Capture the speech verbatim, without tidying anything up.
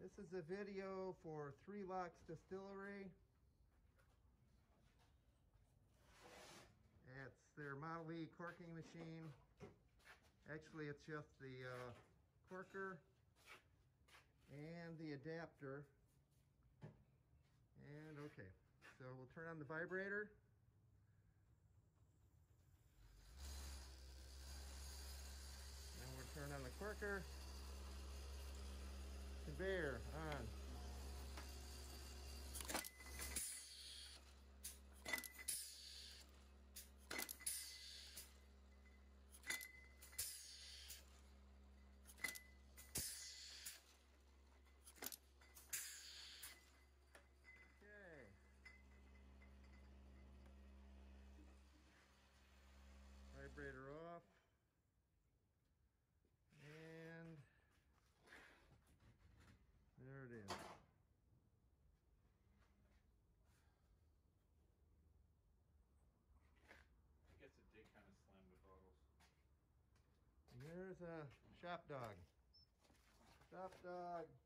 This is a video for Three Locks Distillery. It's their Model E corking machine. Actually, it's just the uh, corker and the adapter. And okay, so we'll turn on the vibrator. And we'll turn on the corker. Conveyor on. Okay. Vibrator off. And there it is. I guess it did kind of slam the throttles. And there's a shop dog. Shop dog.